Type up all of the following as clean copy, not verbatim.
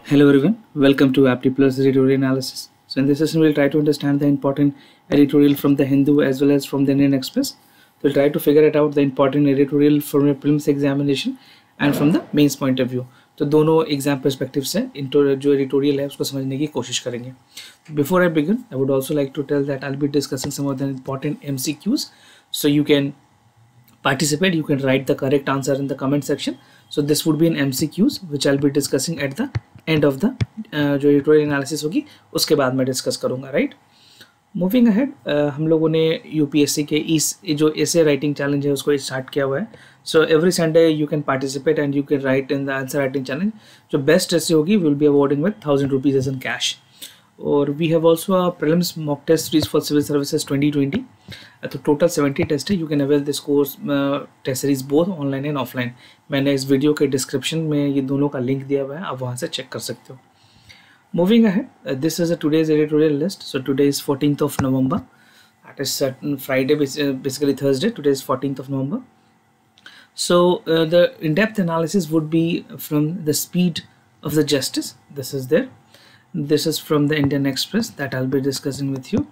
Hello everyone, welcome to Apti Plus Editorial Analysis. So in this session we'll try to understand the important editorial from the Hindu as well as from the Indian Express. We'll try to figure it out the important editorial from a prelims examination and from the mains point of view. तो दोनों exam perspective से जो editorial है उसको समझने की कोशिश करेंगे. Before I begin, I would also like to tell that I'll be discussing some of the important MCQs, so you can participate. You can write the correct answer in the comment section. So this would be an MCQs which I'll be discussing at the end of the जो editorial analysis होगी उसके बाद मैं discuss करूँगा. Right, moving ahead, हम लोगों ने UPSC के इस जो एसे राइटिंग चैलेंज है उसको स्टार्ट किया हुआ है. So every Sunday you can participate and you can write in the answer writing challenge. जो बेस्ट ऐसे होगी will be awarding with 1000 rupees as in cash. और we have also a prelims mock test series for civil services 2020. तो total 70 test है. You can avail this course test series both online and offline. मैंने इस video के description में ये दोनों का लिंक दिया हुआ है, आप वहाँ से चेक कर सकते हो. Moving ahead, this is today's editorial list. So today is 14th of November. That is Friday, basically Thursday. Today is 14th of November. So the in-depth analysis would be from the speed of the justice. This is there. This is from the Indian Express that I'll be discussing with you.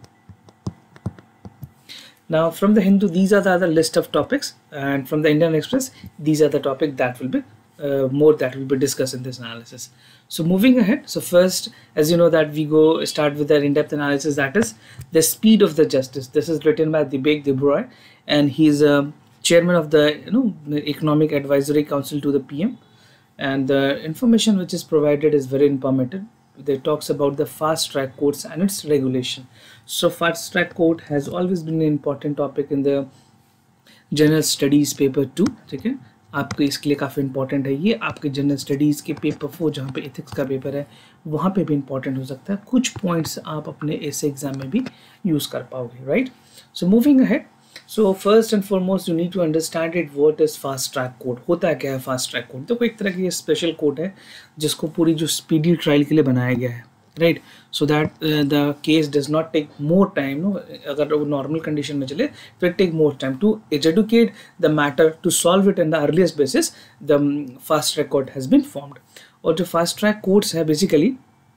Now from the Hindu, these are the other list of topics, and from the Indian Express, these are the topic that will be more that will be discussed in this analysis. So moving ahead, so first, as you know that we start with the in-depth analysis, that is the speed of the justice. This is written by Dibek Debroy, and he is chairman of the Economic Advisory Council to the PM, and the information which is provided is very informative. They talks about the fast track courts and its regulation. So fast track court has always been an important topic in the general studies paper 2. ठीक है, आपके इसके लिए काफ़ी important है. ये आपके general studies के पेपर 4 जहाँ पे एथिक्स का पेपर है वहाँ पे भी इंपॉर्टेंट हो सकता है. कुछ पॉइंट्स आप अपने ऐसे एग्जाम में भी यूज़ कर पाओगे. Right, so moving ahead, so first and foremost you need to understand it what is fast track court. होता है क्या है फास्ट ट्रैक कोर्ट? तो कोई एक तरह की स्पेशल कोर्ट है जिसको पूरी जो स्पीडी ट्रायल के लिए बनाया गया है. Right, so that the case does not take more time. No, अगर वो नॉर्मल कंडीशन में चले तो it take more time to educate the matter to solve it in the earliest basis. The fast track court has been formed. और जो fast track courts है basically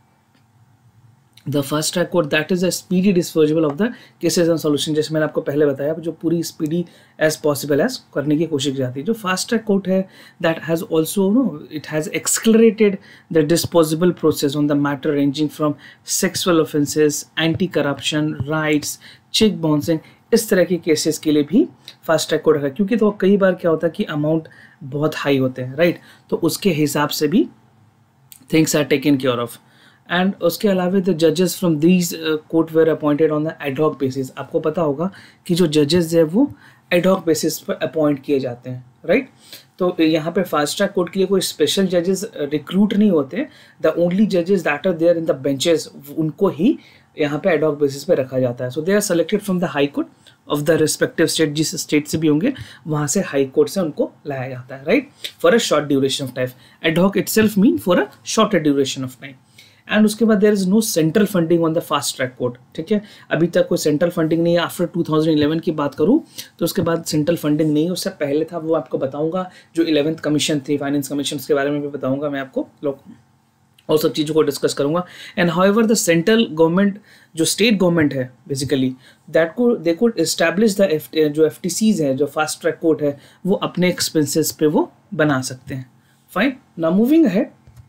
the fast track court that is a speedy disposable of the cases and solution. जैसे मैंने आपको पहले बताया, जो पूरी स्पीडी एज पॉसिबल एज करने की कोशिश की जाती है. जो फास्ट ट्रैक कोर्ट है that has also it has accelerated the disposable process on the matter ranging from sexual offences, anti corruption, rights, cheque bouncing. इस तरह के केसेस के लिए भी फास्ट ट्रैक कोर्ट है, क्योंकि तो कई बार क्या होता है कि अमाउंट बहुत हाई होते हैं. राइट, तो उसके हिसाब से भी things are taken care of. And उसके अलावा द जजेस from these court were appointed on the ad hoc basis. आपको पता होगा कि जो जजेस है वो एडहॉक बेसिस पर अपॉइंट किए जाते हैं. राइट, तो यहाँ पे फास्ट ट्रैक कोर्ट के लिए कोई स्पेशल जजेस रिक्रूट नहीं होते. द ओनली जजेस that are there in the benches, उनको ही यहाँ पे एडहॉक बेसिस पे रखा जाता है. So they are selected from the high court of the respective state. जिस स्टेट से भी होंगे वहाँ से हाई कोर्ट से उनको लाया जाता है. Right, for a short duration of time. Ad hoc itself mean for a shorter duration of time. And उसके बाद there is no central funding on the fast track court. ठीक है, अभी तक कोई सेंट्रल फंडिंग नहीं है. आफ्टर 2011 की बात करूँ तो उसके बाद सेंट्रल फंडिंग नहीं है. उससे पहले था, वो आपको बताऊंगा. जो 11th कमीशन थी, फाइनेंस कमीशन, के बारे में भी बताऊंगा मैं आपको, और सब चीज़ों को डिस्कस करूंगा. And however the central government, जो स्टेट गवर्नमेंट है बेसिकली, दैट को दे कुड एस्टैब्लिश द जो FTCs है, जो फास्ट ट्रैक कोर्ट है, वो अपने एक्सपेंसेस पे वो बना सकते हैं. Fine, now moving ahead,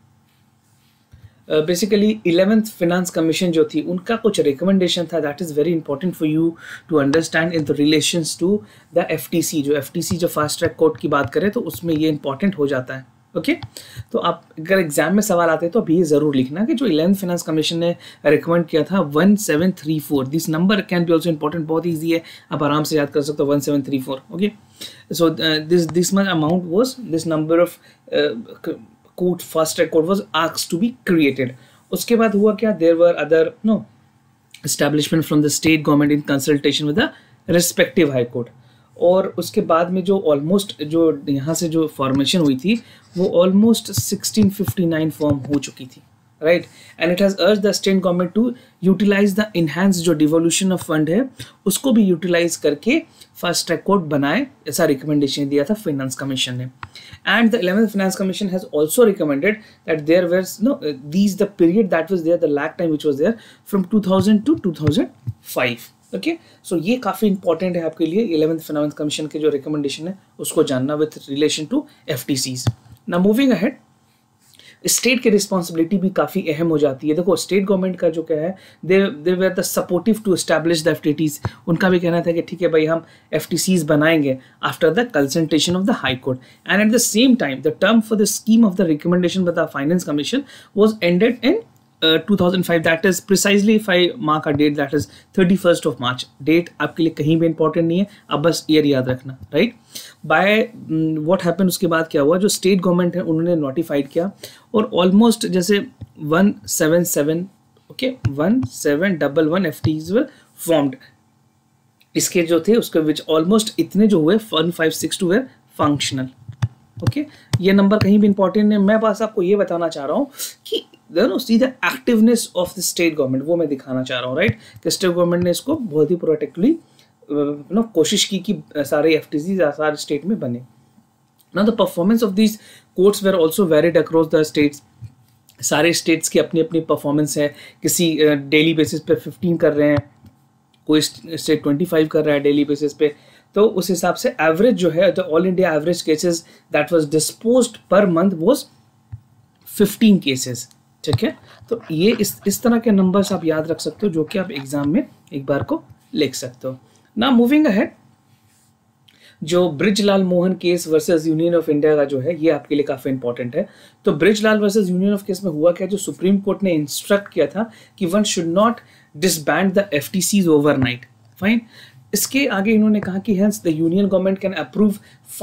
basically 11th finance commission जो थी उनका कुछ रिकमेंडेशन था that is very important for you to understand in the relations to the FTC. जो FTC जो फास्ट ट्रैक कोर्ट की बात करें तो उसमें ये इंपॉर्टेंट हो जाता है. ओके, तो आप अगर एग्जाम में सवाल आते हैं तो अभी ये ज़रूर लिखना कि जो 11th फाइनेंस कमीशन ने रिकमेंड किया था 1734. This number can be also important, बहुत ईजी है, आप आराम से याद कर सकते हो. 1734. Okay, so this much amount was this number of court, fast track court was asked to be created. उसके बाद हुआ क्या, there were other establishment from the state government in consultation with the respective high court. और उसके बाद में जो almost जो यहाँ से जो फॉर्मेशन हुई थी वो ऑलमोस्ट 1659 फॉर्म हो चुकी थी. Right, and it has urge the state government to utilise the enhance जो डिवोल्यूशन ऑफ फंड है उसको भी यूटिलाइज करके फास्ट ट्रैक कोर्ट बनाए, ऐसा रिकमेंडेशन दिया था फाइनेंस कमीशन ने. And the 11th finance commission has also recommended that there was these the period that was there, the lag time which was there from 2000 to 2005. Okay, so ये काफ़ी important है आपके लिए 11th finance commission के जो recommendation है उसको जानना with relation to FTCs. Now moving ahead, state की रिस्पॉन्सिबिलिटी भी काफ़ी अहम हो जाती है. देखो स्टेट गवर्नमेंट का जो क्या है, they were the supportive to establish the FTTs. उनका भी कहना था कि ठीक है भाई हम FTCs बनाएंगे after the consultation of the high court. And at the same time the term for the scheme of the recommendation by the finance commission was ended in 2005. That is precisely, if I mark a date, that is 31st of March. Date आपके लिए कहीं भी important नहीं है, अब बस year याद रखना, राइट. बाय व्हाट हैपन, उसके बाद क्या हुआ, जो स्टेट गवर्नमेंट है उन्होंने नोटिफाइड किया और ऑलमोस्ट जैसे 177 1711 FTs वर फॉर्म्ड. इसके जो थे उसके विच ऑलमोस्ट इतने जो हुए 1562 वे फंक्शनल. ओके, ये नंबर कहीं भी इंपॉर्टेंट नहीं. मैं बस आपको ये बताना चाह रहा हूँ कि see the activeness of the state government, वो मैं दिखाना चाह रहा हूँ, राइट. कि स्टेट गवर्नमेंट ने इसको बहुत ही प्रोटेक्टिवली कोशिश की कि सारे FTCs सारे स्टेट में बने. Now the performance of these courts were also varied across the states. सारे स्टेट्स की अपनी अपनी परफॉर्मेंस है. किसी डेली बेसिस पे 15 कर रहे हैं, कोई स्टेट 25 कर रहा है डेली बेसिस पे. तो उस हिसाब से एवरेज जो है, the all India average cases that was disposed per month was 15 cases. ठीक है, तो ये इस तरह के नंबर्स आप याद रख सकते हो जो कि आप एग्जाम में एक बार को लिख सकते हो. ना मूविंग अहेड, जो Brijlal Mohan case versus union of India का जो है ये आपके लिए काफ़ी इंपॉर्टेंट है. तो Brijlal versus union of case में हुआ क्या, जो सुप्रीम कोर्ट ने इंस्ट्रक्ट किया था कि one should not disband the FTCs overnight. Fine. इसके आगे इन्होंने कहा कि hence the union government can approve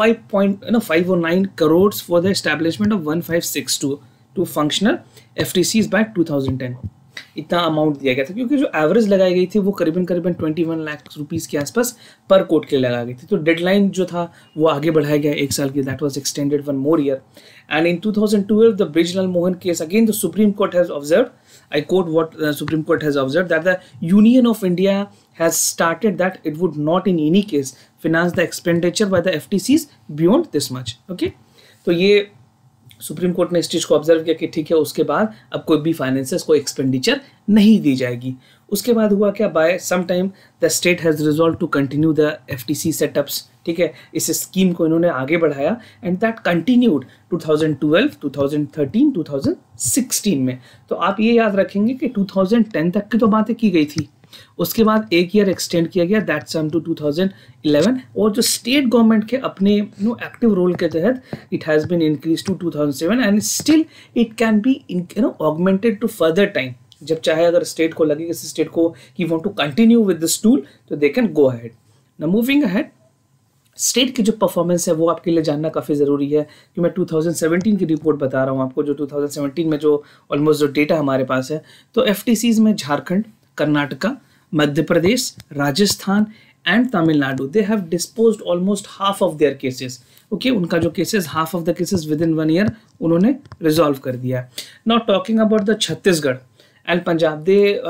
509 crore for the establishment of 1562 functional FTCs बाय 2010. इतना अमाउंट दिया गया था क्योंकि जो एवरेज लगाई गई थी वो करीबन 21 लाख रुपीस के आसपास पर कोर्ट के लगाई गई थी. तो डेडलाइन जो था वो आगे बढ़ाया गया 1 साल की, that was extended 1 more year. And in 2012 the Brijlal Mohan case, again the Supreme Court has observed, I quote what the Supreme Court has observed, that the Union of India has started that it would not in any case finance the expenditure by the FTCs beyond this much. Okay, तो ये supreme Court ने इस चीज़ को observe किया कि ठीक है उसके बाद अब कोई भी फाइनेंसेस को एक्सपेंडिचर नहीं दी जाएगी. उसके बाद हुआ क्या, by some time the state has resolve to continue the FTC setups. ठीक है, इस स्कीम को इन्होंने आगे बढ़ाया एंड दैट कंटिन्यूड 2012, 2013, 2016 में. तो आप ये याद रखेंगे कि 2010 तक की तो बातें की गई थी, उसके बाद 1 ईयर एक्सटेंड किया गया, दैट सम टू 2011. और जो स्टेट गवर्नमेंट के अपने एक्टिव रोल के तहत it has been increase to 2007 and still it can be augmented to further time. जब चाहे अगर स्टेट को लगे किसी स्टेट को कि want to continue with this tool तो they can go ahead. Now moving ahead, state की जो परफॉर्मेंस है वो आपके लिए जानना काफ़ी ज़रूरी है कि मैं 2017 की रिपोर्ट बता रहा हूँ आपको. जो 2017 में जो ऑलमोस्ट जो डेटा हमारे पास है, तो FTCs में Jharkhand, Karnataka, Madhya Pradesh, Rajasthan and Tamil Nadu, they have disposed almost half of their cases. Okay, उनका जो cases, half of the cases within 1 year उन्होंने रिजॉल्व कर दिया. Now talking about the Chhattisgarh and Punjab,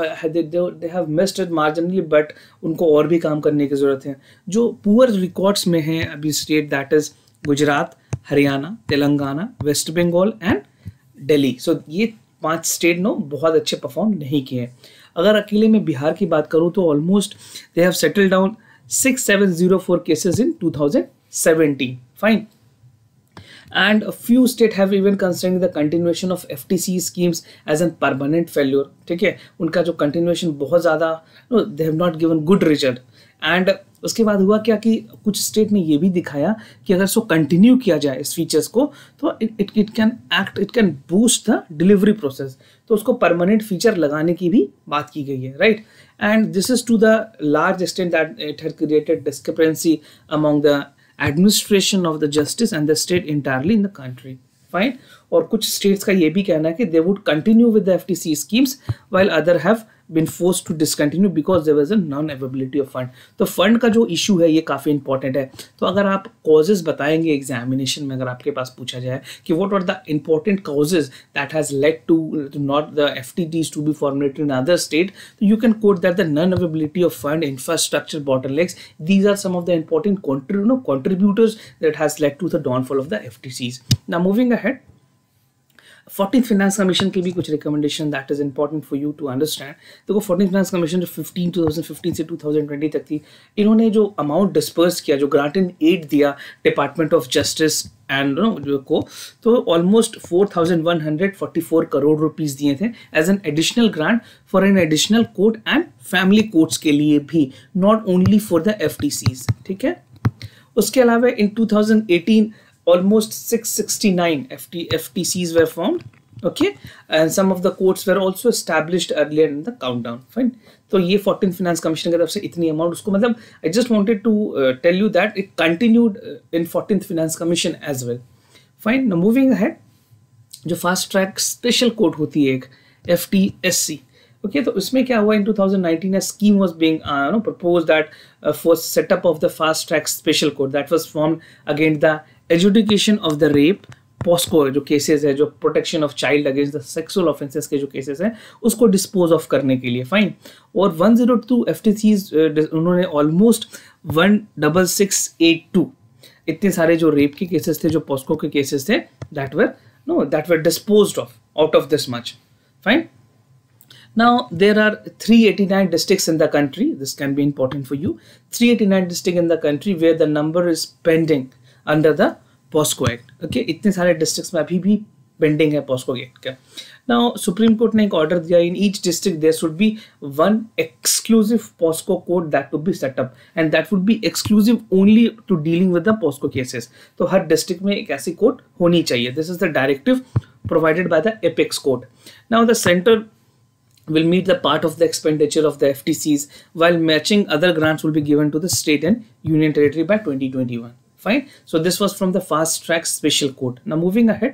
they have missed it marginally, but उनको और भी काम करने की ज़रूरत है. जो पुअर रिकॉर्ड्स में हैं अभी state, that is Gujarat, Haryana, Telangana, West Bengal and Delhi. So ये 5 स्टेट बहुत अच्छे परफॉर्म नहीं किए. अगर अकेले में बिहार की बात करूँ तो almost they have settled down 6704 cases in 2017. Fine. And a few states have even considered the continuation of FTC schemes as a permanent failure. ठीक है, उनका जो continuation बहुत ज़्यादा they have not given good result. And उसके बाद हुआ क्या कि कुछ स्टेट ने ये भी दिखाया कि अगर सो कंटिन्यू किया जाए इस फीचर्स को तो it can boost the delivery process. तो उसको परमानेंट फीचर लगाने की भी बात की गई है, right. And this is to the large extent that it has created discrepancy among the administration of the justice and the state entirely in the country. Fine. और कुछ states का ये भी कहना है कि they would continue with the FTC schemes while other have been forced to discontinue because there was a non-availability of fund. तो fund का जो issue है ये काफ़ी important है. तो अगर आप causes बताएंगे examination में, अगर आपके पास पूछा जाए कि what are the important causes that has led to not the FTTs to be formulated in other state, so you can quote that the non-availability of fund, infrastructure bottlenecks, these are some of the important contributors that has led to the downfall of the FTCs. Now moving ahead, 14th finance commission की भी कुछ recommendation that is important for you to understand. देखो 14th finance commission जो 2015 से 2020 तक थी, इन्होंने जो अमाउंट डिस्पर्स किया, जो ग्रांट इन एड दिया डिपार्टमेंट ऑफ जस्टिस एंड जो को, तो ऑलमोस्ट 4144 करोड़ रुपीस दिए थे as an additional grant for an additional court and family courts के लिए भी, not only for the FTCs. ठीक है. उसके अलावा इन 2018 almost 669 FTCs were formed, okay, and some of the courts were also established earlier in the countdown. Fine. तो ये 14th finance commission की तरफ से इतनी अमाउंट उसको, मतलब I just wanted to tell you that it continued in 14th finance commission as well. Fine. Now moving ahead, जो fast track special court होती है एक FTSC, okay, तो इसमें क्या हुआ, in 2019 a scheme was being proposed that for setup of the fast track special court that was formed against the adjudication of the rape, POSCO जो cases है, जो protection of child against the sexual offences के जो cases हैं उसको dispose of करने के लिए. फाइन. और 102 FTCs उन्होंने ऑलमोस्ट 16682 इतने सारे जो रेप के केसेस थे, जो POSCO के केसेस थे, that were disposed of out of this much. Fine. Now there are 389 districts in the country. This can be important for you. 389 districts in the country where the number is pending under the POSCO Act. Okay, इतने सारे districts में अभी भी pending है POSCO Act का. Now Supreme Court ने एक order दिया, in each district there should be one exclusive POSCO court that would be set up, and that would be exclusive only to dealing with the POSCO cases. तो हर district में एक ऐसी court होनी चाहिए. This is the directive provided by the apex court. Now the center will meet the part of the expenditure of the FTCs, while matching other grants will be given to the state and union territory by 2021. Fine. So this was from the fast track special court. Now moving ahead,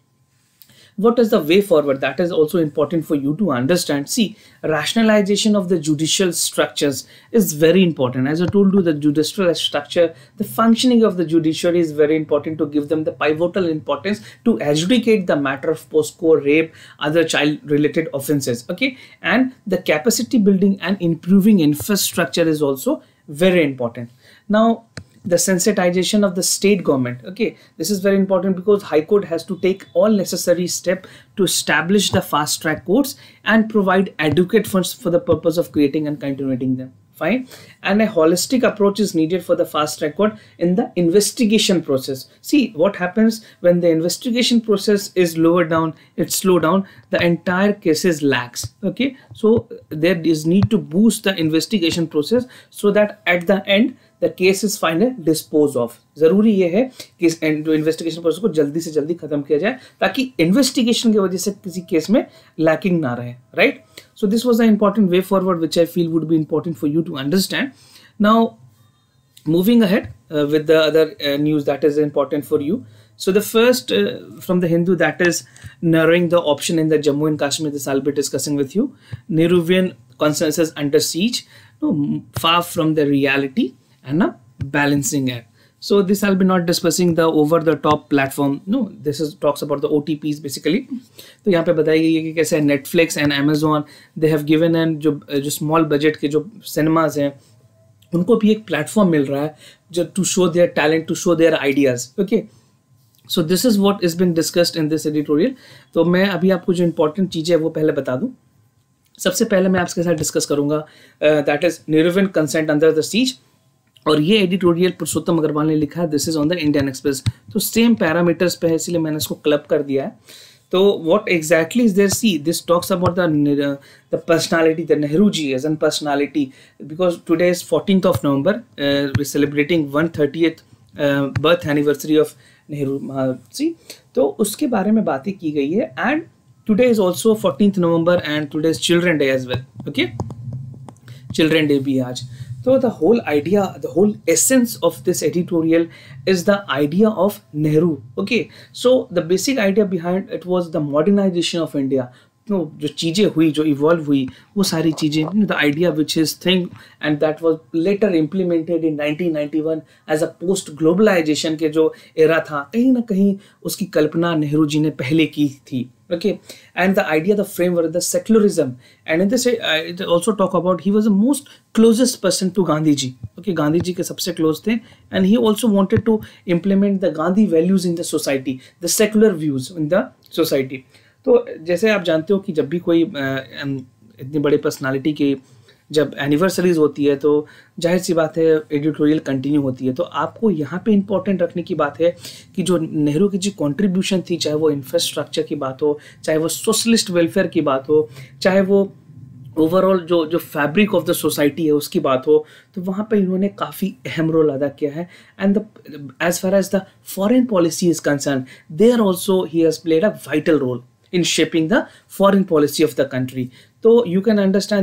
what is the way forward? That is also important for you to understand. See, rationalization of the judicial structures is very important. As I told you, the judicial structure, the functioning of the judiciary is very important to give them the pivotal importance to adjudicate the matter of POSCO, rape, other child related offenses. Okay, and the capacity building and improving infrastructure is also very important. Now the sensitization of the state government, okay, this is very important because High Court has to take all necessary steps to establish the fast track courts and provide adequate funds for the purpose of creating and continuing them. Fine. And a holistic approach is needed for the fast track court in the investigation process. See what happens when the investigation process is lowered down, it's slowed down, the entire cases lags. Okay, so there is need to boost the investigation process so that at the end the case is finally disposed of. जरूरी ये है कि investigation process को जल्दी से जल्दी खत्म किया जाए ताकि इन्वेस्टिगेशन की वजह से किसी केस में लैकिंग ना रहे. Right. So this was the important way forward which I feel would be important for you to understand. Now moving ahead with the other news that is important for you. So the first from the Hindu, that is narrowing the option in the Jammu and Kashmir. This I'll be discussing with you. Nehruvian consensus under siege, far from the reality, and a balancing act. So this I'll be not discussing the over the top platform. No, this is talks about the OTPs basically. तो यहाँ पे बताई गई है कि कैसे Netflix and Amazon they have given and जो small budget के जो cinemas हैं उनको भी एक platform मिल रहा है जो to show their talent, to show their ideas. Okay. So this is what is being discussed in this editorial. तो मैं अभी आपको जो important चीज़ें है वो पहले बता दूँ. सबसे पहले मैं आपके साथ डिस्कस करूँगा that is Nehruvian consent under the siege. और ये एडिटोरियल पुरुषोत्तम अग्रवाल ने लिखा है. This is on the Indian Express. तो सेम पैरामीटर्स पे है इसलिए मैंने इसको क्लब कर दिया है. तो what exactly is there, see this talks about the personality, the Nehru ji as an personality, because today is 14th of November, we celebrating 130th birth anniversary of Nehru ji. तो उसके बारे में बातें की गई है. And today is also 14th November and today is children day as well. Okay, children day भी आज. So the whole idea, the whole essence of this editorial is the idea of Nehru. Okay, so the basic idea behind it was the modernization of India. जो चीज़ें हुई, जो evolve हुई, वो सारी चीज़ें, the idea which is thing and that was later implemented in 1991 as a post globalisation के जो एरा था, कहीं ना कहीं उसकी कल्पना नेहरू जी ने पहले की थी. Okay, and the idea, the framework, the secularism, and in this it also talk about he was the most closest person to Gandhi ji. Okay, Gandhi ji के सबसे close थे, and he also wanted to implement the Gandhi values in the society, the secular views in the society. तो जैसे आप जानते हो कि जब भी कोई इतनी बड़ी पर्सनालिटी की जब एनिवर्सरीज होती है तो जाहिर सी बात है एडिटोरियल कंटिन्यू होती है. तो आपको यहाँ पे इम्पोर्टेंट रखने की बात है कि जो नेहरू की जो कंट्रीब्यूशन थी, चाहे वो इंफ्रास्ट्रक्चर की बात हो, चाहे वो सोशलिस्ट वेलफेयर की बात हो, चाहे वो ओवरऑल जो फैब्रिक ऑफ द सोसाइटी है उसकी बात हो, तो वहाँ पे इन्होंने काफ़ी अहम रोल अदा किया है. And as far as the foreign policy is concern, there also he has played a vital role in shaping the foreign policy of the country. तो यू कैन अंडरस्टैंड,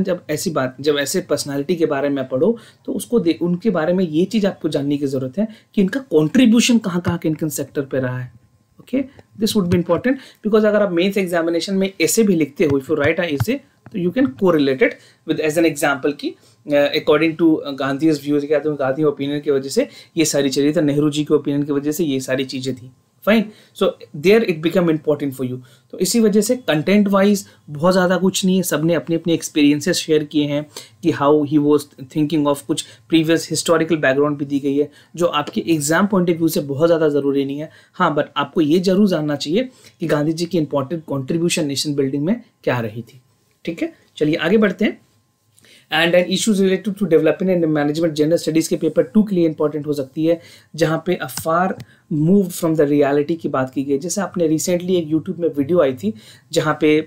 जब ऐसे पर्सनालिटी के बारे में पढ़ो तो उसको उनके बारे में ये चीज़ आपको जानने की ज़रूरत है कि इनका कॉन्ट्रीब्यूशन कहाँ कहाँ किन सेक्टर पे रहा है. Okay, this would be important because अगर आप मेंस एग्जामिनेशन में ऐसे भी लिखते हो, इफ यू राइट ऐसे, तो you can correlated with as an example की अकॉर्डिंग टू गांधीज व्यूज, क्या तो गांधी ओपिनियन की वजह से ये सारी चीज़ें थी, नेहरू जी के ओपिनियन की वजह से ये सारी चीज़ें थी. Fine, so there it become important for you. तो इसी वजह से कंटेंट वाइज बहुत ज़्यादा कुछ नहीं है, सबने अपने अपने एक्सपीरियंसेस शेयर किए हैं कि how he was thinking of, कुछ प्रीवियस हिस्टोरिकल बैकग्राउंड भी दी गई है जो आपके एग्जाम पॉइंट ऑफ व्यू से बहुत ज़्यादा ज़रूरी नहीं है. हाँ, बट आपको ये जरूर जानना चाहिए कि गांधी जी की इंपॉर्टेंट कॉन्ट्रीब्यूशन नेशन बिल्डिंग में क्या रही थी. ठीक है, चलिए आगे बढ़ते हैं. And issues related to development and management general studies के पेपर 2 के लिए इंपॉर्टेंट हो सकती है, जहाँ पे a far move from the reality की बात की गई. जैसे आपने रिसेंटली एक यूट्यूब में वीडियो आई थी जहाँ पे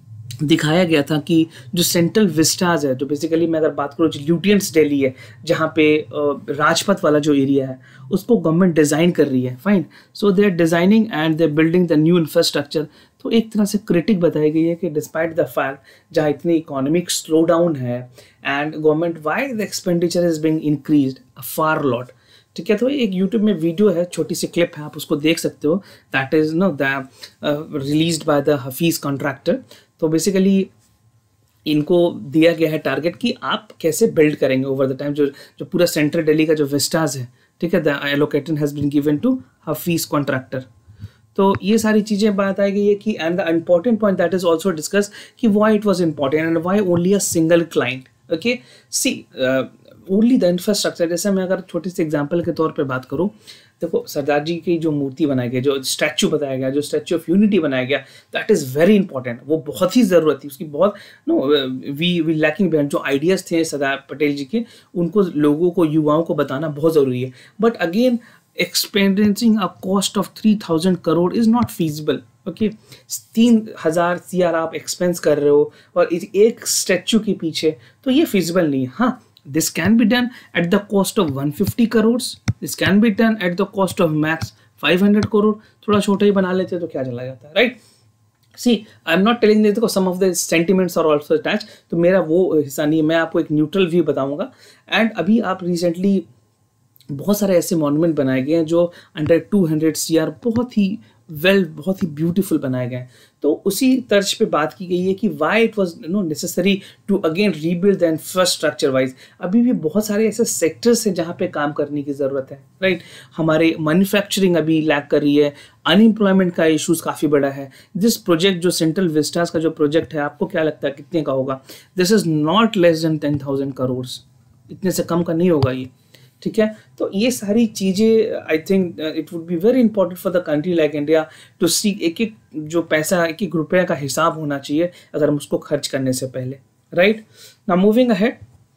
दिखाया गया था कि जो सेंट्रल विस्टाज है, जो बेसिकली मैं अगर बात करूँ जो ल्यूटियंस दिल्ली है, जहाँ पे राजपथ वाला जो एरिया है उसको गवर्नमेंट डिज़ाइन कर रही है. Fine, so they are designing and they are building the new infrastructure. तो एक तरह से क्रिटिक बताई गई है कि डिस्पाइट द फैक्ट जहाँ इतनी इकोनॉमिक स्लो डाउन है and government why the expenditure is being increased a far lot. ठीक है, तो एक यूट्यूब में वीडियो है, छोटी सी क्लिप है, आप उसको देख सकते हो. That is no the released by the Hafeez Contractor. तो बेसिकली इनको दिया गया है टारगेट कि आप कैसे बिल्ड करेंगे ओवर द टाइम जो पूरा सेंट्रल दिल्ली का जो विस्टाज है. ठीक है, the allocated has been given to Hafeez Contractor. तो ये सारी चीज़ें बात आई गई है कि and the important point that is also discuss कि why it was important and why only a single client. Okay, see only the infrastructure. जैसे मैं अगर छोटी सी एग्जाम्पल के तौर पे बात करूँ, देखो सरदार जी की जो मूर्ति बनाई गई, जो स्टैचू बताया गया, जो स्टैचू ऑफ यूनिटी बनाया गया, दैट इज़ वेरी इंपॉर्टेंट. वो बहुत ही ज़रूरत थी उसकी, बहुत वी लैकिंग बिहाइंड. जो आइडियाज़ थे सरदार पटेल जी के, उनको लोगों को, युवाओं को बताना बहुत ज़रूरी है. But again experiencing a cost of 3,000 crore is not feasible. Okay, 3,000 CR आप एक्सपेंस कर रहे हो और एक स्टैचू के पीछे, तो ये फिजिबल नहीं है. हाँ, this can be done at the cost of 150 crore, this can be done at the cost of max 500 crore. थोड़ा छोटा ही बना लेते तो क्या चला जाता है, right? See, I am not telling देखो some of the sentiments are also attach, तो मेरा वो हिस्सा नहीं है, मैं आपको एक न्यूट्रल व्यू बताऊंगा. एंड अभी आप रिसेंटली बहुत सारे ऐसे मॉन्यूमेंट बनाए गए हैं जो अंडर 200 CR बहुत ही बहुत ही ब्यूटीफुल बनाए गए हैं. तो उसी तर्ज पे बात की गई है कि why it was necessary to again rebuild the infrastructure wise. अभी भी बहुत सारे ऐसे सेक्टर्स हैं जहाँ पे काम करने की ज़रूरत है, राइट? हमारे मैन्युफैक्चरिंग अभी लैक कर रही है, अनएम्प्लॉयमेंट का इशूज़ काफ़ी बड़ा है. दिस प्रोजेक्ट जो सेंट्रल विस्टास का जो प्रोजेक्ट है, आपको क्या लगता है कितने का होगा? This is not less than 10,000 crore, इतने से कम का नहीं होगा ये. ठीक है, तो ये सारी चीज़ें I think it would be very important for the country like India to see. एक एक जो पैसा, एक एक रुपये का हिसाब होना चाहिए अगर हम उसको खर्च करने से पहले, right? Now moving ahead,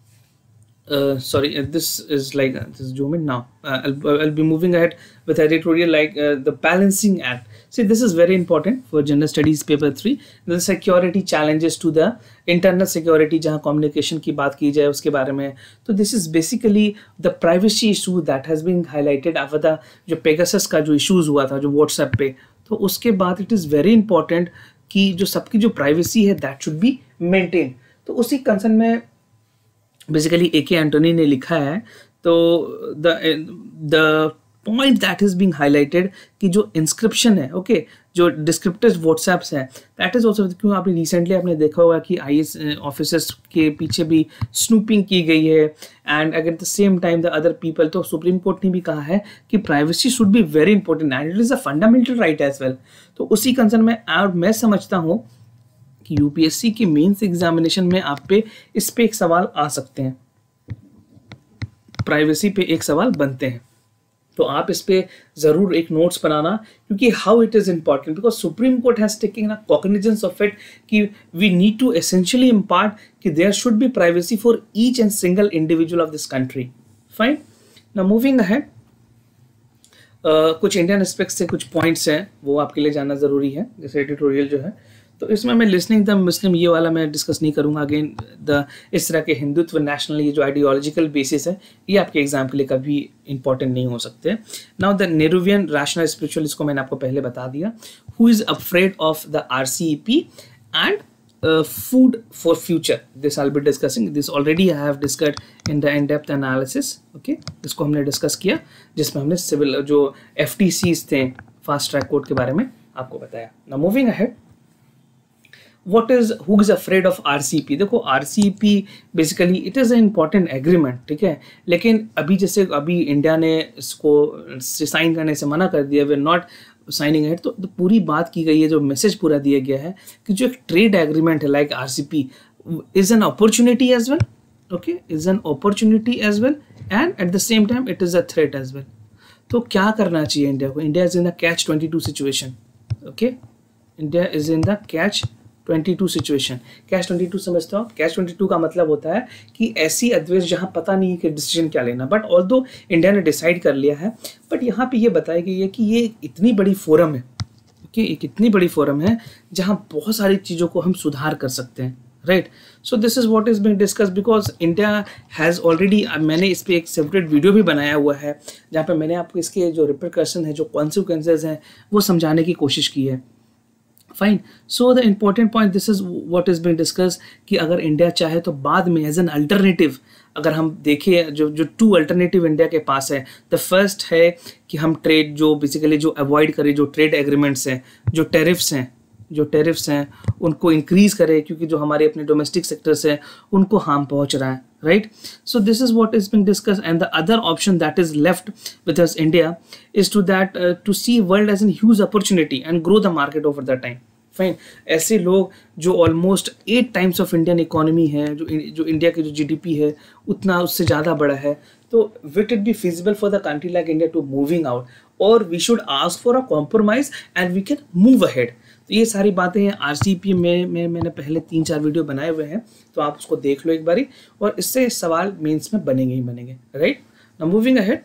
sorry, this is like this zoom in now. I'll be moving ahead with editorial like the balancing act. See, this is very important for general studies paper 3. The security challenges to the internal security, जहाँ communication की बात की जाए उसके बारे में. तो this is basically the privacy issue that has been highlighted after the जो Pegasus का जो issues हुआ था जो WhatsApp पे. तो उसके बाद it is very important कि जो सबकी जो privacy है that should be maintained. तो उसी कंसर्न में बेसिकली A.K. एंटोनी ने लिखा है. तो the point that is being highlighted कि जो इंस्क्रिप्शन है, ओके, जो डिस्क्रिप्टिव व्हाट्सएप्स है, दैट इज ऑल्सो, क्यों आपने रिसेंटली आपने देखा होगा कि आईएएस ऑफिसर्स के पीछे भी स्नूपिंग की गई है and at the same time the other people. तो सुप्रीम कोर्ट ने भी कहा है कि privacy should be very important and it is a fundamental right as well. तो उसी कंसर्न में मैं समझता हूँ कि यूपीएससी की मेंस एग्जामिनेशन में आप पे इस पे एक सवाल आ सकते हैं, प्राइवेसी पे एक सवाल बनते हैं। तो आप इस पे जरूर एक नोट्स बनाना, क्योंकि how it is important because Supreme Court has taken a cognizance of it कि we need to essentially impart कि there should be privacy for each and single individual of this country. Fine, now moving ahead, कुछ Indian aspects से कुछ points हैं वो आपके लिए जानना जरूरी है, जैसे एडिटोरियल जो है। तो इसमें मैं लिसनिंग द मुस्लिम ये वाला मैं डिस्कस नहीं करूंगा। अगेन द इस तरह के हिंदुत्व नेशनल ये जो आइडियोलॉजिकल बेसिस है ये आपके एग्जाम के लिए कभी इंपॉर्टेंट नहीं हो सकते। Now the Nehruvian rational spiritual, इसको मैंने आपको पहले बता दिया। Who is afraid of the RCEP and food for future, this I'll be discussing. This already I have discussed in the in-depth analysis, okay, इसको हमने डिस्कस किया जिसमें हमने सिविल जो FTCs थे फास्ट ट्रैक कोर्ट के बारे में आपको बताया। Now moving ahead, what is who is afraid of RCEP? देखो RCEP basically it is an important agreement, ठीक है, लेकिन अभी जैसे अभी इंडिया ने इसको साइन करने से मना कर दिया, वे नॉट साइनिंग है। तो पूरी बात की गई है, जो मैसेज पूरा दिया गया है कि जो एक ट्रेड एग्रीमेंट है like RCEP is an opportunity as well, okay, is an opportunity as well and at the same time it is a threat as well. तो क्या करना चाहिए इंडिया को? India is in the catch 22 situation, okay, India is in the catch 22 situation. Catch 22 समझते हो आप? Catch 22 का मतलब होता है कि ऐसी अद्वेष जहां पता नहीं कि डिसीजन क्या लेना, बट ऑल्दो इंडिया ने डिसाइड कर लिया है, बट यहाँ पे ये बताया गया है कि ये इतनी बड़ी फोरम है, ओके, एक इतनी बड़ी फोरम है जहां बहुत सारी चीज़ों को हम सुधार कर सकते हैं, right. So this is what is being discuss because India has already, मैंने इस पर एक सेपरेट वीडियो भी बनाया हुआ है जहाँ पे मैंने आपको इसके जो रिपरकशन है, जो कॉन्सिक्वेंसेज हैं, वो समझाने की कोशिश की है। Fine, so the important point, this is what is being discuss कि अगर इंडिया चाहे तो बाद में एज एन अल्टरनेटिव, अगर हम देखें जो टू अल्टरनेटिव इंडिया के पास है, द फर्स्ट है कि हम ट्रेड जो बेसिकली जो अवॉइड करें, जो ट्रेड एग्रीमेंट्स हैं, जो टेरिफ्स हैं उनको इंक्रीज करें, क्योंकि जो हमारे अपने डोमेस्टिक सेक्टर्स हैं उनको हार्म पहुंच रहा है, right? So this is what is being discussed, and the other option that is left with us India is to see world as a huge opportunity and grow the market over the time. Fine, ऐसे लोग जो almost 8 times of Indian economy है, जो India की जो GDP है उतना उससे ज़्यादा बड़ा है, तो will it be feasible for the country like India to moving out, और we should ask for a compromise and we can move ahead. तो ये सारी बातें हैं आरसीईपी में मैंने पहले 3-4 वीडियो बनाए हुए हैं, तो आप उसको देख लो एक बारी, और इससे सवाल मेंस में बनेंगे ही बनेंगे, right. Now moving ahead,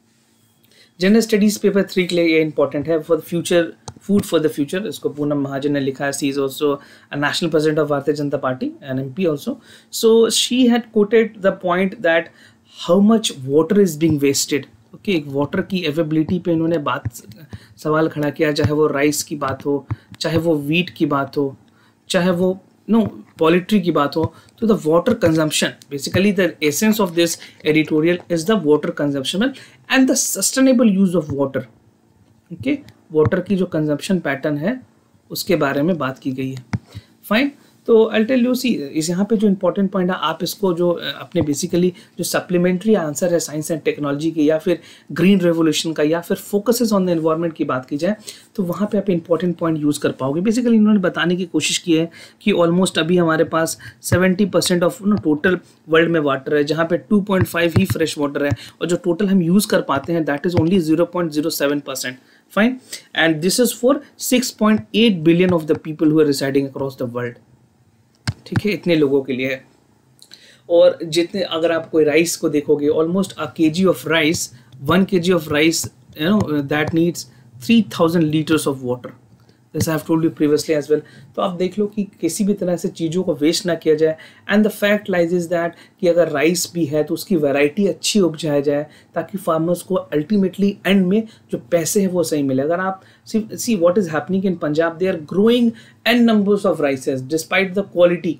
general studies paper 3 के लिए ये इंपॉर्टेंट है, for the future, food for the future, इसको पूनम महाजन ने लिखा है। She is also a national president of Bharatiya Janata Party and MP also. So she had quoted the point that how much water is being wasted, okay, एक water की availability पे इन्होंने सवाल खड़ा किया, चाहे वो राइस की बात हो, चाहे वो वीट की बात हो, चाहे वो पोल्ट्री की बात हो। तो the water consumption, basically the essence of this editorial is the water consumption and the sustainable use of water, okay, water की जो कंजम्पशन पैटर्न है उसके बारे में बात की गई है। फाइन, तो आई टेल यू, सी इस यहाँ पे जो इंपॉर्टेंट पॉइंट है, आप इसको जो अपने बेसिकली जो सप्लीमेंट्री आंसर है साइंस एंड टेक्नोलॉजी के, या फिर ग्रीन रेवोल्यूशन का, या फिर फोकसेस ऑन द एनवायरनमेंट की बात की जाए, तो वहाँ पे आप इंपॉर्टेंट पॉइंट यूज़ कर पाओगे। बेसिकली इन्होंने बताने की कोशिश की है कि ऑलमोस्ट अभी हमारे पास 70% ऑफ टोटल वर्ल्ड में वाटर है, जहाँ पे 2.5 ही फ्रेश वाटर है, और जो टोटल हम यूज़ कर पाते हैं that is only 0.07%। Fine, and this is for 6.8 billion of the people who are residing across the world, ठीक है, इतने लोगों के लिए। और जितने, अगर आप कोई राइस को देखोगे, almost a KG of rice, 1 kg of rice, you know, that needs 3000 litres of water, जैसे I have told you previously as well. तो आप देख लो कि किसी भी तरह से चीज़ों को वेस्ट ना किया जाए, and the fact lies is that कि अगर राइस भी है तो उसकी वैरायटी अच्छी उपजाया जाए, ताकि फार्मर्स को अल्टीमेटली एंड में जो पैसे हैं वो सही मिले। अगर आप see what is happening in Punjab, they are growing an numbers of rices despite the quality,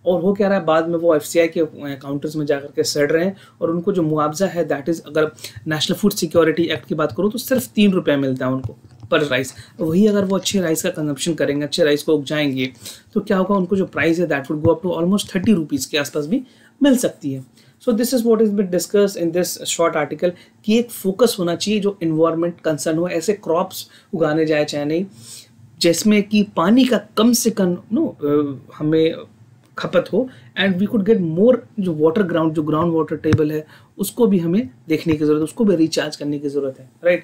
और हो क्या रहा है, बाद में वो FCI के काउंटर्स में जाकर के सड़ रहे हैं और उनको जो मुआवजा है दैट इज़, अगर नेशनल फूड सिक्योरिटी एक्ट की बात करूँ तो सिर्फ 3 रुपये मिलता है उनको पर राइस। वही अगर वो अच्छे राइस का कंजप्शन करेंगे, अच्छे राइस को उपजाएंगे, तो क्या होगा, उनको जो प्राइस है that would go up to almost 30 rupees के आसपास भी मिल सकती है। So this is what is been discuss in this short article कि एक फोकस होना चाहिए जो इन्वायरमेंट कंसर्न हो, ऐसे क्रॉप्स उगाने जाए चाहे नहीं जिसमें कि पानी का कम से कम हमें खपत हो, and we could get more जो ग्राउंड वाटर टेबल है उसको भी हमें देखने की ज़रूरत है, उसको भी रिचार्ज करने की ज़रूरत है, राइट।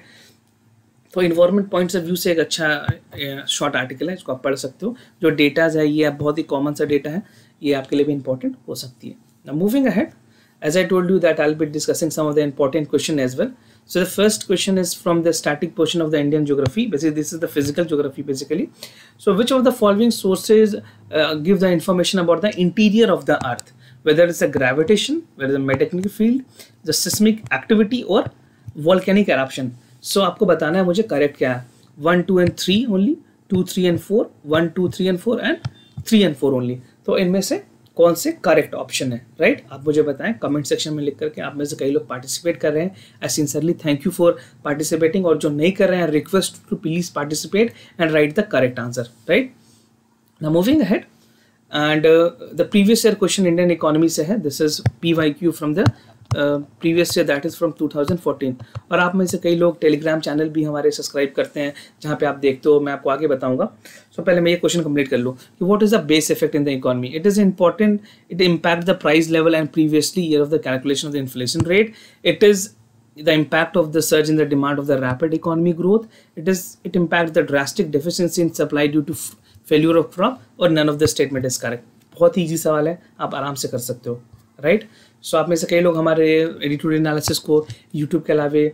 तो इन्वायरमेंट पॉइंट्स ऑफ व्यू से एक अच्छा शॉर्ट आर्टिकल है, इसको आप पढ़ सकते हो। जो डेटाज है ये बहुत ही कॉमन सा डेटा है, ये आपके लिए भी इंपॉर्टेंट हो सकती है। Now moving ahead, as I told you that I'll be discussing some of the important question as well. So the first question is from the static portion of the Indian geography. Basically, this is the physical geography basically. So which of the following sources give the information about the interior of the earth? Whether it's a gravitation, whether it's a magnetic field, the seismic activity or volcanic eruption. So आपको बताना है मुझे correct क्या है, 1, 2 and 3 only, 2, 3 and 4, 1, 2, 3 and 4 and 3 and 4 only. तो इनमें से कौन से करेक्ट ऑप्शन है, राइट? आप मुझे बताएं कमेंट सेक्शन में लिख करके। आप में से कई लोग पार्टिसिपेट कर रहे हैं, I sincerely thank you for participating, और जो नहीं कर रहे हैं request to please participate and write the correct answer, right. Now moving ahead, and the previous year question Indian economy से है, this is PYQ from the previous year that is from 2014। और आप में से कई लोग टेलीग्राम चैनल भी हमारे सब्सक्राइब करते हैं जहाँ पे आप देखते हो, मैं आपको आगे बताऊंगा। सो पहले मैं ये क्वेश्चन कंप्लीट कर लूँ कि what is the base effect in the economy. It is important, it impact the price level and previously year of the calculation of the inflation rate. It is the impact of the surge in the demand of the rapid economy growth. It impacts the drastic deficiency in supply due to failure of crop, or none of the statement is correct. बहुत ही easy सवाल है, आप आराम से कर सकते हो, right. सो आप में से कई लोग हमारे एडिटोरियल एनालिसिस को यूट्यूब के अलावे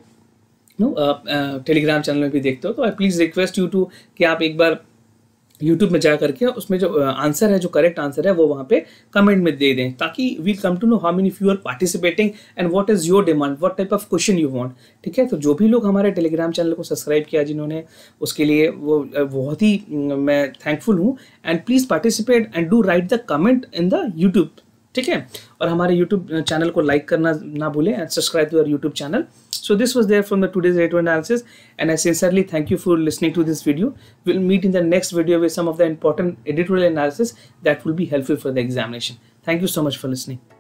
टेलीग्राम चैनल में भी देखते हो, तो I please request you to कि आप एक बार यूट्यूब में जा करके उसमें जो आंसर है, जो करेक्ट आंसर है वो वहाँ पे कमेंट में दे दें, ताकि we come to know how many of you are participating and what is your demand, what type of question you want, ठीक है। तो जो भी लोग हमारे टेलीग्राम चैनल को सब्सक्राइब किया जिन्होंने, उसके लिए वो बहुत ही मैं थैंकफुल हूँ। And please participate and do write the comment in the YouTube, ठीक है। और हमारे यूट्यूब चैनल को लाइक करना ना भूलें and subscribe to our YouTube channel. So this was there from the today's editorial analysis, and I sincerely thank you for listening to this video. We'll meet in the next video with some of the important editorial analysis that will be helpful for the examination. Thank you so much for listening.